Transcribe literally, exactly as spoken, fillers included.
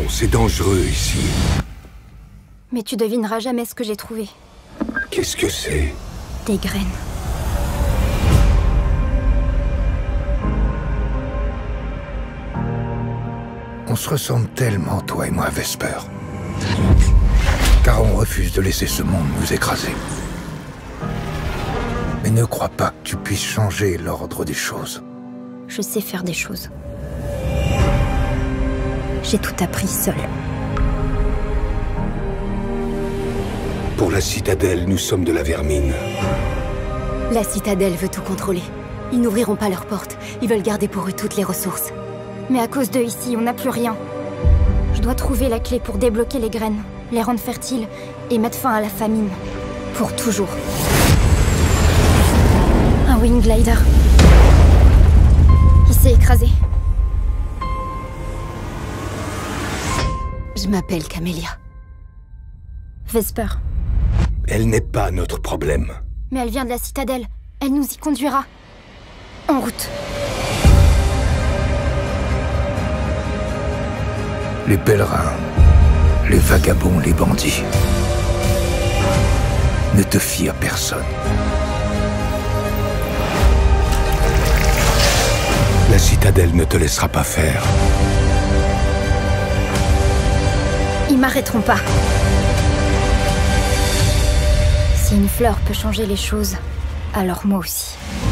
c'est dangereux ici. Mais tu devineras jamais ce que j'ai trouvé. Qu'est-ce que c'est? Des graines. On se ressemble tellement, toi et moi, Vesper. Car on refuse de laisser ce monde nous écraser. Mais ne crois pas que tu puisses changer l'ordre des choses. Je sais faire des choses. J'ai tout appris seule. Pour la citadelle, nous sommes de la vermine. La citadelle veut tout contrôler. Ils n'ouvriront pas leurs portes. Ils veulent garder pour eux toutes les ressources. Mais à cause d'eux ici, on n'a plus rien. Je dois trouver la clé pour débloquer les graines, les rendre fertiles et mettre fin à la famine. Pour toujours. Un Wing Glider. Il s'est écrasé. Je m'appelle Camélia. Vesper. Elle n'est pas notre problème. Mais elle vient de la citadelle. Elle nous y conduira. En route. Les pèlerins, les vagabonds, les bandits. Ne te fie à personne. La citadelle ne te laissera pas faire. Ils m'arrêteront pas. Si une fleur peut changer les choses, alors moi aussi.